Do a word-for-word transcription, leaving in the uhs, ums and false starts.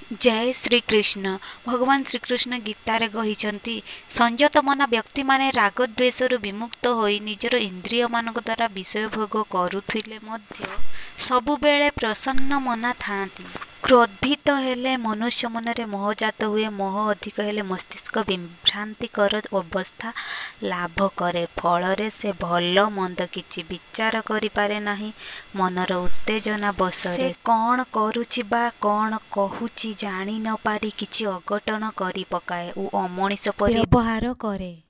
जय श्री कृष्ण। भगवान श्रीकृष्ण गीतारे कहिଛନ୍ତି संयतमना व्यक्ति माने राग द्वेषरु विमुक्त होई निजर इंद्रिय मानक द्वारा विषय भोग करुथिले मध्य सबुबेले प्रसन्न मना थांती। क्रोधित हेले मनुष्य मनरे मोह जात हुए। मोह अधिक हेले मस्तिष्क विभ्रांतिकर अवस्था लाभ करे। फलरे से भल मंद किछि विचार करि पारे नाही। मनर उत्तेजना बसरे से कौन करुछि बा कौन कहूछि जानी न पारी किछि अघटन करि पकाए ओ अमଣିଷ परि व्यवहार करे।